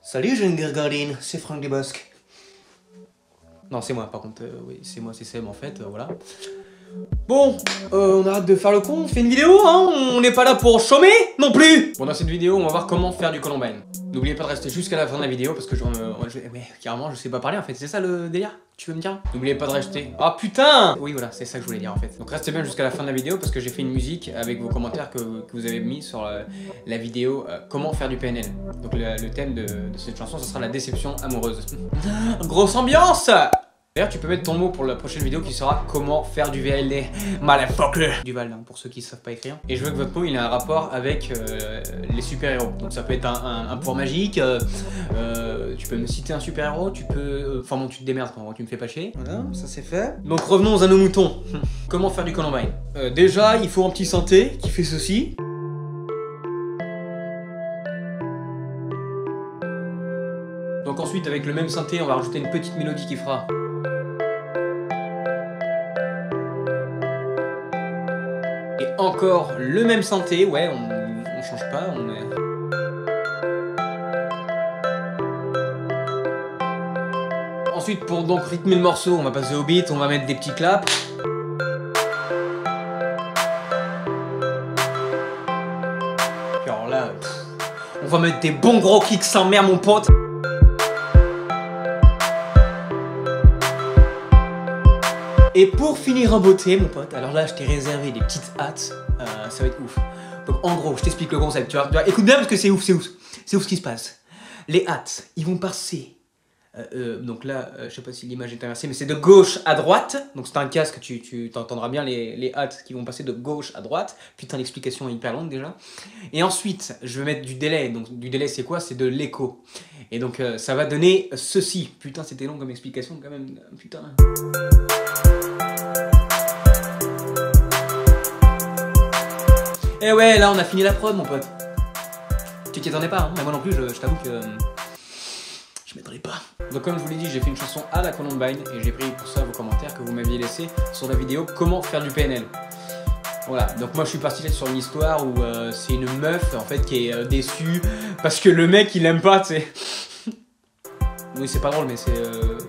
Salut jeune Grégoline, c'est Franck Desbosques. Non, c'est moi par contre, oui, c'est moi, c'est Seb en fait, voilà. Bon, on arrête de faire le con, on fait une vidéo, hein, on n'est pas là pour chômer non plus. Bon, dans cette vidéo, on va voir comment faire du Columbine. N'oubliez pas de rester jusqu'à la fin de la vidéo parce que mais carrément, je sais pas parler en fait, c'est ça le délire? Tu veux me dire? N'oubliez pas de rester. Ah putain! Oui, voilà, c'est ça que je voulais dire en fait. Donc restez bien jusqu'à la fin de la vidéo parce que j'ai fait une musique avec vos commentaires que vous avez mis sur la vidéo comment faire du PNL. Donc le thème de cette chanson, ce sera la déception amoureuse. Grosse ambiance! D'ailleurs, tu peux mettre ton mot pour la prochaine vidéo qui sera comment faire du VLD. Motherfucker! Du Val, hein, pour ceux qui savent pas écrire. Et je veux que votre mot il ait un rapport avec les super-héros. Donc ça peut être un pouvoir magique. Tu peux me citer un super-héros. Tu peux. Enfin bon, tu te démerdes quand tu me fais pas chier. Voilà, ça c'est fait. Donc revenons à nos moutons. Comment faire du Columbine? Déjà, il faut un petit synthé qui fait ceci. Donc ensuite, avec le même synthé, on va rajouter une petite mélodie qui fera. Et encore le même synthé, ouais, on change pas, on met... Ensuite, pour donc rythmer le morceau, on va passer au beat, on va mettre des petits claps. Puis alors là, on va mettre des bons gros kicks sans mère, mon pote. Et pour finir en beauté, mon pote, alors là je t'ai réservé des petites hâtes, ça va être ouf. Donc en gros, je t'explique le concept, tu vois, écoute bien parce que c'est ouf, c'est ouf ce qui se passe. Les hâtes, ils vont passer, donc là, je sais pas si l'image est inversée, mais c'est de gauche à droite, donc c'est un casque, tu t'entendras bien les hâtes qui vont passer de gauche à droite. Putain, l'explication est hyper longue déjà. Et ensuite, je vais mettre du délai, donc du délai c'est quoi? C'est de l'écho. Et donc ça va donner ceci. Putain, c'était long comme explication quand même, putain. Et ouais, là on a fini la prod mon pote. Tu t'y attendais pas, hein? Mais moi non plus, je t'avoue que je m'attendais pas. Donc comme je vous l'ai dit, j'ai fait une chanson à la Columbine et j'ai pris pour ça vos commentaires que vous m'aviez laissés sur la vidéo comment faire du PNL. Voilà, donc moi je suis parti sur une histoire où c'est une meuf en fait qui est déçue parce que le mec il aime pas, tu sais. Oui, c'est pas drôle mais c'est...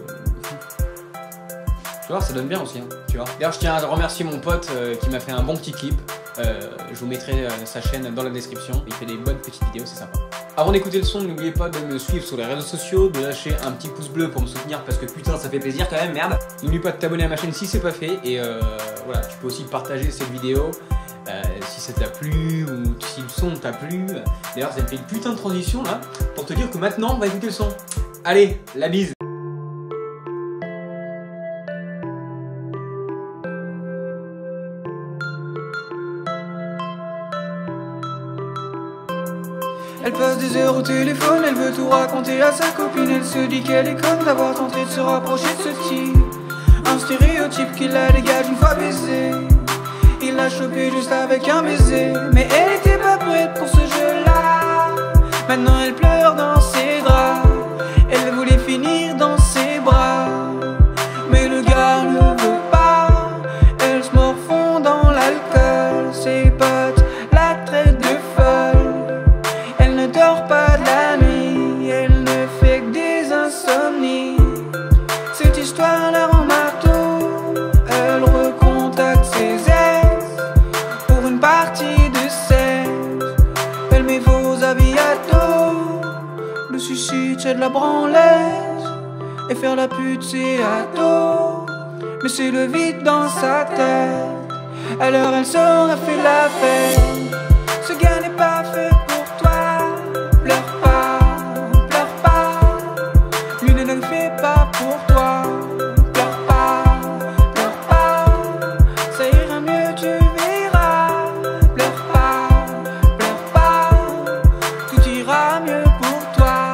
Tu vois, ça donne bien aussi, hein, tu vois. D'ailleurs, je tiens à remercier mon pote qui m'a fait un bon petit clip. Je vous mettrai sa chaîne dans la description. Il fait des bonnes petites vidéos, c'est sympa. Avant d'écouter le son, n'oubliez pas de me suivre sur les réseaux sociaux, de lâcher un petit pouce bleu pour me soutenir parce que putain, ça fait plaisir quand même, merde. N'oublie pas de t'abonner à ma chaîne si c'est pas fait. Et voilà, tu peux aussi partager cette vidéo si ça t'a plu ou si le son t'a plu. D'ailleurs, ça me fait une putain de transition là pour te dire que maintenant, on va écouter le son. Allez, la bise. Elle passe des heures au téléphone, elle veut tout raconter à sa copine. Elle se dit qu'elle est conne d'avoir tenté de se rapprocher de ce type. Un stéréotype qui la dégage une fois baisée. Il l'a chopé juste avec un baiser. Mais elle était pas prête pour ce jeu-là. Maintenant elle pleure dans ses draps. Elle voulait finir dans ses bras. Mais le gars ne veut pas. Elle se morfond dans l'alcool. Ses potes la traitent de folle. Elle ne dort pas de la nuit, elle ne fait que des insomnies. Cette histoire la rend marteau. Elle recontacte ses ex pour une partie de sexe. Elle met vos habits à dos. Le suicide c'est de la branlette. Et faire la pute c'est à dos. Mais c'est le vide dans sa tête. Alors elle sort, elle fait la fête. Ce gars n'est pas fait pour toi. Pleure pas, lui ne le fait pas pour toi. Pleure pas, ça ira mieux, tu verras. Pleure pas, tout ira mieux pour toi.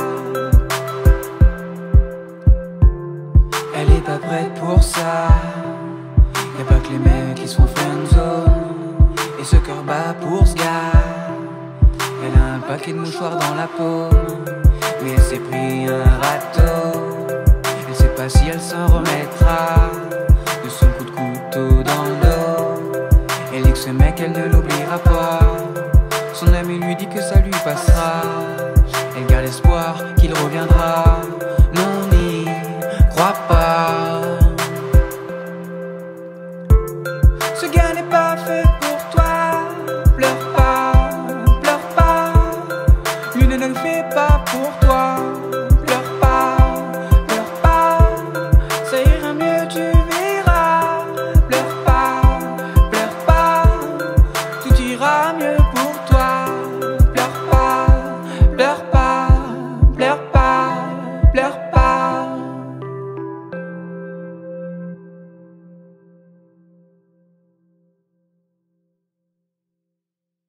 Elle est pas prête pour ça. Y'a pas que les mecs qui sont friendzone. Et ce cœur bat pour ce gars. Elle a un paquet de mouchoirs dans la paume. Oui, elle s'est pris un râteau. Elle sait pas si elle s'en remettra.